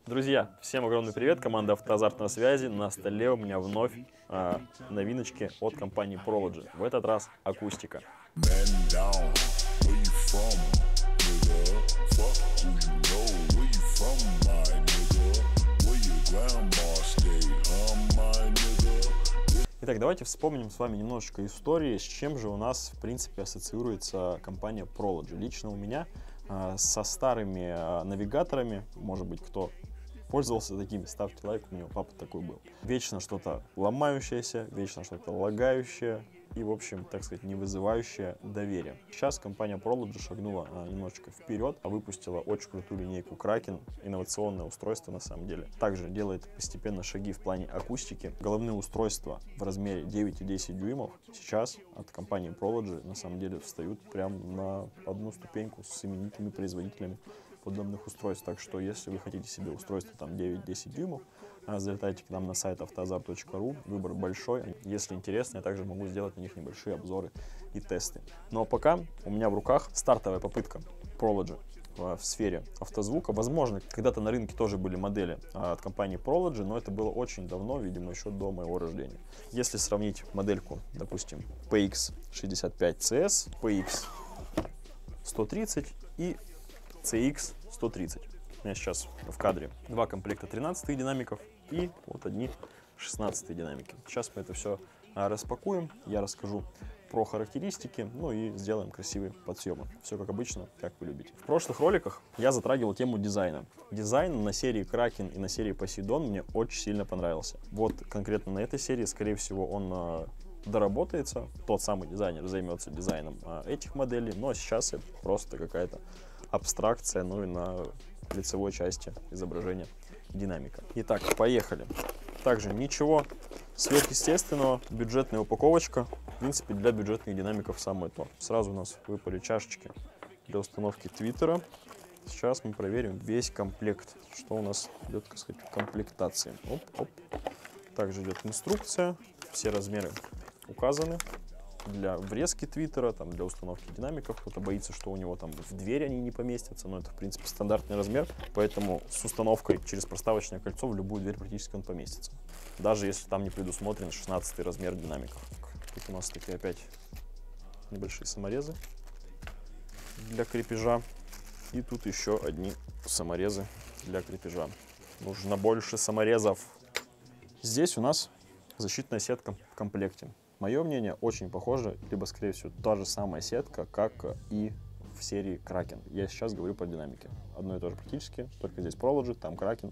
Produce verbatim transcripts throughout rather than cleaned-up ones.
Друзья, всем огромный привет, команда Автоазарт на связи. На столе у меня вновь а, новиночки от компании Prology. В этот раз акустика. Итак, давайте вспомним с вами немножечко истории, с чем же у нас, в принципе, ассоциируется компания Prology. Лично у меня а, со старыми а, навигаторами, может быть, кто пользовался такими, ставьте лайк, у него папа такой был. Вечно что-то ломающееся, вечно что-то лагающее и, в общем, так сказать, не вызывающее доверия. Сейчас компания Prology шагнула а, немножечко вперед, а выпустила очень крутую линейку Kraken, инновационное устройство на самом деле. Также делает постепенно шаги в плане акустики. Головные устройства в размере девять и десять дюймов сейчас от компании Prology на самом деле встают прям на одну ступеньку с именитыми производителями подобных устройств. Так что, если вы хотите себе устройство там девять-десять дюймов, залетайте к нам на сайт автоазарт точка ру, выбор большой. Если интересно, я также могу сделать на них небольшие обзоры и тесты. Но пока у меня в руках стартовая попытка Prology в сфере автозвука. Возможно, когда-то на рынке тоже были модели от компании Prology, но это было очень давно, видимо, еще до моего рождения. Если сравнить модельку, допустим, пи икс шестьдесят пять си эс, пи икс сто тридцать и си икс сто тридцать. У меня сейчас в кадре два комплекта тринадцатых динамиков и вот одни шестнадцатые динамики. Сейчас мы это все распакуем, я расскажу про характеристики, ну и сделаем красивые подсъемы. Все как обычно, как вы любите. В прошлых роликах я затрагивал тему дизайна. Дизайн на серии Kraken и на серии Poseidon мне очень сильно понравился. Вот конкретно на этой серии, скорее всего, он доработается. Тот самый дизайнер займется дизайном этих моделей, но сейчас это просто какая-то абстракция, ну и на лицевой части изображения динамика. Итак, поехали. Также ничего сверхъестественного, бюджетная упаковочка. В принципе, для бюджетных динамиков самое то. Сразу у нас выпали чашечки для установки твиттера. Сейчас мы проверим весь комплект, что у нас идет, так сказать, в комплектации. Оп, оп. Также идет инструкция, все размеры указаны. Для врезки твиттера, там, для установки динамиков. Кто-то боится, что у него там в дверь они не поместятся, но это, в принципе, стандартный размер, поэтому с установкой через проставочное кольцо в любую дверь практически он поместится. Даже если там не предусмотрен шестнадцатый размер динамиков. Тут у нас такие опять небольшие саморезы для крепежа. И тут еще одни саморезы для крепежа. Нужно больше саморезов. Здесь у нас защитная сетка в комплекте. Мое мнение, очень похоже, либо, скорее всего, та же самая сетка, как и в серии Kraken. Я сейчас говорю про динамики. Одно и то же практически, только здесь Prology, там Kraken.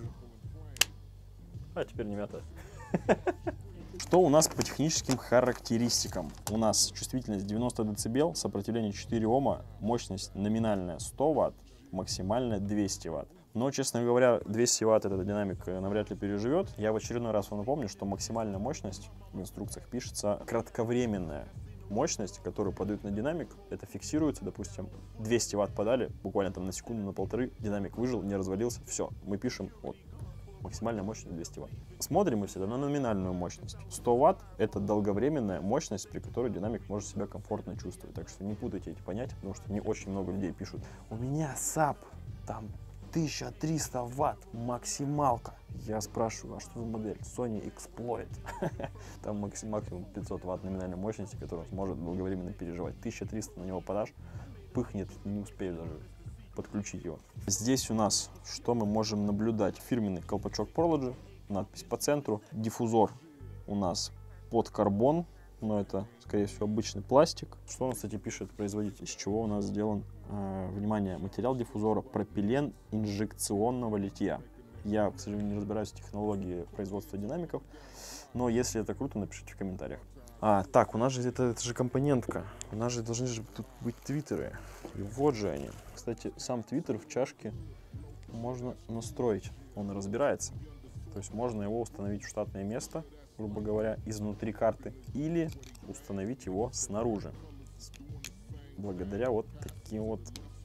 А теперь не мята. Что у нас по техническим характеристикам? У нас чувствительность девяносто децибел, сопротивление четыре ома, мощность номинальная сто ватт, максимальная двести ватт. Но, честно говоря, двести ватт этот динамик навряд ли переживет. Я в очередной раз вам напомню, что максимальная мощность в инструкциях пишется кратковременная мощность, которую подают на динамик. Это фиксируется, допустим, двести ватт подали, буквально там на секунду, на полторы, динамик выжил, не развалился, все. Мы пишем вот максимальная мощность двести ватт. Смотрим мы всегда на номинальную мощность. сто ватт — это долговременная мощность, при которой динамик может себя комфортно чувствовать. Так что не путайте эти понятия, потому что не очень много людей пишут: у меня сап там тысяча триста ватт максималка. Я спрашиваю, а что за модель? Sony Exploit. Там максимум пятьсот ватт номинальной мощности, которую он сможет долговременно переживать. тысяча триста на него подашь, пыхнет, не успеешь даже подключить его. Здесь у нас что мы можем наблюдать? Фирменный колпачок Prology, надпись по центру. Диффузор у нас под карбон, но это, скорее всего, обычный пластик. Что у нас, кстати, пишет производитель? Из чего у нас сделан? Э, внимание, материал диффузора пропилен инжекционного литья. Я, к сожалению, не разбираюсь в технологии производства динамиков, но если это круто, напишите в комментариях. А, так, у нас же это, это же компонентка. У нас же должны же тут быть твиттеры. И вот же они. Кстати, сам твиттер в чашке можно настроить. Он разбирается. То есть можно его установить в штатное место, грубо говоря, изнутри карты, или установить его снаружи. Благодаря вот таким вот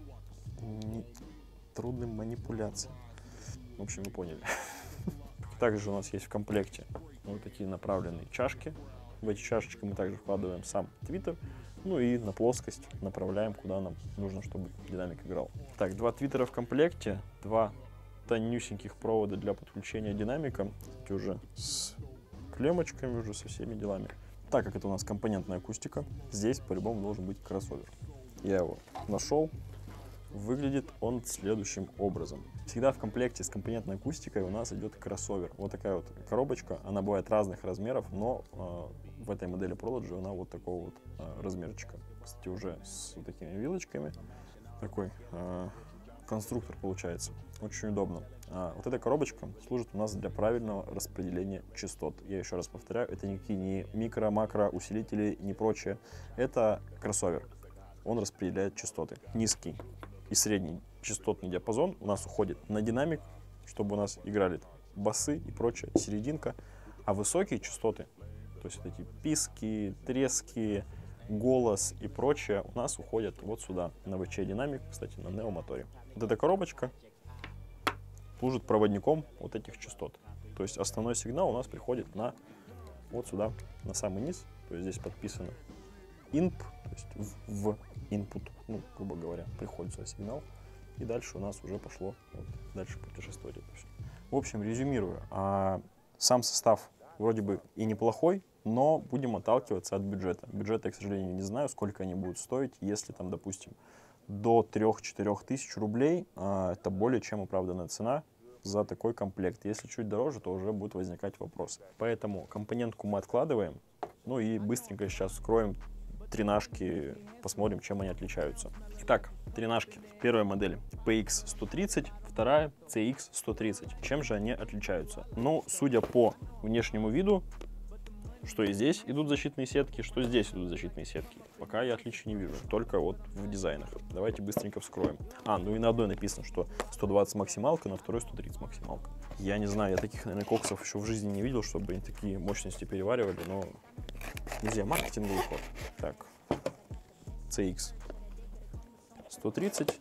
трудным манипуляциям. В общем, вы поняли. Также у нас есть в комплекте вот такие направленные чашки. В эти чашечки мы также вкладываем сам твиттер. Ну и на плоскость направляем, куда нам нужно, чтобы динамик играл. Так, два твиттера в комплекте, два тонюсеньких провода для подключения динамика, уже с клеммочками, уже со всеми делами. Так как это у нас компонентная акустика, здесь по-любому должен быть кроссовер. Я его нашел. Выглядит он следующим образом. Всегда в комплекте с компонентной акустикой у нас идет кроссовер. Вот такая вот коробочка. Она бывает разных размеров, но э, в этой модели Prology она вот такого вот э, размерчика. Кстати, уже с вот такими вилочками. Такой э, конструктор получается. Очень удобно. А вот эта коробочка служит у нас для правильного распределения частот. Я еще раз повторяю, это никакие не микро-макро усилители, не прочее. Это кроссовер. Он распределяет частоты. Низкий и средний частотный диапазон у нас уходит на динамик, чтобы у нас играли басы и прочее, серединка. А высокие частоты, то есть вот эти писки, трески, голос и прочее, у нас уходят вот сюда, на ви джей динамик, кстати, на неомоторе. Вот эта коробочка служит проводником вот этих частот. То есть основной сигнал у нас приходит на вот сюда, на самый низ. То есть здесь подписано инп, то есть в, в input, ну, грубо говоря, приходит сюда сигнал. И дальше у нас уже пошло вот, дальше путешествовать это все. В общем, резюмируя, а, сам состав вроде бы и неплохой, но будем отталкиваться от бюджета. Бюджета я, к сожалению, не знаю, сколько они будут стоить. Если там, допустим, до трёх-четырёх тысяч рублей, а, это более чем оправданная цена за такой комплект. Если чуть дороже, то уже будут возникать вопросы. Поэтому компонентку мы откладываем. Ну и быстренько сейчас вскроем тринашки, посмотрим, чем они отличаются. Итак, тринашки. Первая модель пи икс сто тридцать, вторая си икс сто тридцать. Чем же они отличаются? Ну, судя по внешнему виду, что и здесь идут защитные сетки, что здесь идут защитные сетки. Пока я отличий не вижу, только вот в дизайнах. Давайте быстренько вскроем. А, ну и на одной написано, что сто двадцать максималка, на второй сто тридцать максималка. Я не знаю, я таких, наверное, коксов еще в жизни не видел, чтобы они такие мощности переваривали, но нельзя, маркетинговый ход. Так, си икс сто тридцать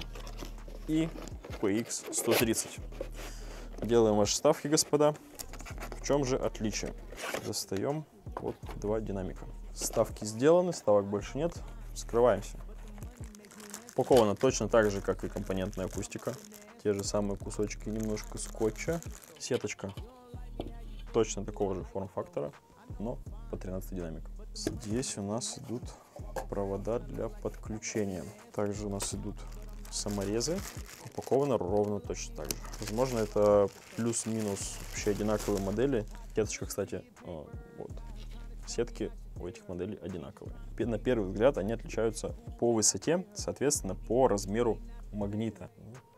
и пи икс сто тридцать. Делаем ваши ставки, господа. В чем же отличие? Достаем вот два динамика. Ставки сделаны, ставок больше нет. Скрываемся. Упаковано точно так же, как и компонентная акустика. Те же самые кусочки, немножко скотча. Сеточка точно такого же форм-фактора, но по тринадцать динамиков. Здесь у нас идут провода для подключения. Также у нас идут саморезы. Упаковано ровно точно так же. Возможно, это плюс-минус вообще одинаковые модели. Сеточка, кстати, вот. Сетки у этих моделей одинаковые. На первый взгляд они отличаются по высоте, соответственно, по размеру магнита.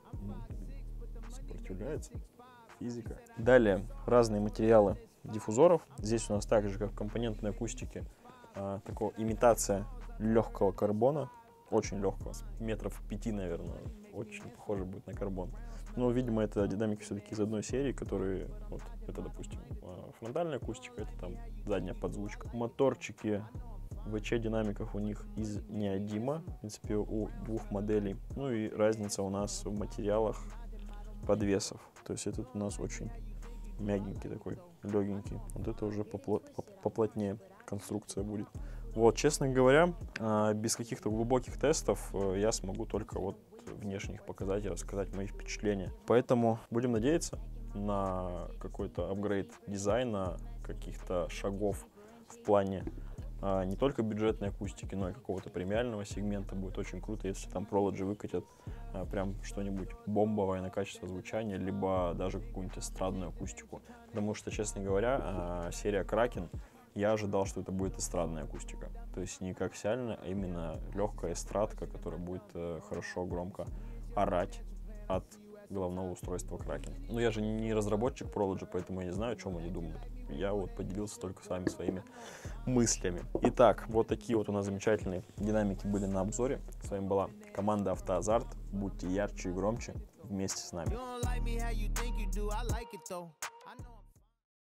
Сопротивляется физика. Далее разные материалы диффузоров. Здесь у нас так же, как в компонентной акустике, а, такая имитация легкого карбона. Очень легкого, метров пяти, наверное. Очень похоже будет на карбон. Но, видимо, это динамики все-таки из одной серии, которые, вот, это, допустим, фронтальная акустика, это там задняя подзвучка. Моторчики ви джей динамиков у них из неодима, в принципе, у двух моделей. Ну и разница у нас в материалах подвесов. То есть этот у нас очень мягенький такой, легенький. Вот это уже поплотнее конструкция будет. Вот, честно говоря, без каких-то глубоких тестов я смогу только вот внешне их показать и рассказать мои впечатления. Поэтому будем надеяться на какой-то апгрейд дизайна, каких-то шагов в плане а, не только бюджетной акустики, но и какого-то премиального сегмента. Будет очень круто, если там Prology выкатят а, прям что-нибудь бомбовое на качество звучания, либо даже какую-нибудь эстрадную акустику. Потому что, честно говоря, а, серия Kraken, я ожидал, что это будет эстрадная акустика. То есть не коаксиальная, а именно легкая эстрадка, которая будет э, хорошо, громко орать от головного устройства Kraken. Но я же не разработчик Prology, поэтому я не знаю, о чем они думают. Я вот поделился только с вами своими мыслями. Итак, вот такие вот у нас замечательные динамики были на обзоре. С вами была команда Автоазарт. Будьте ярче и громче вместе с нами.